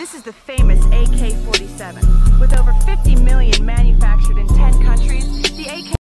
This is the famous AK-47, with over 50 million manufactured in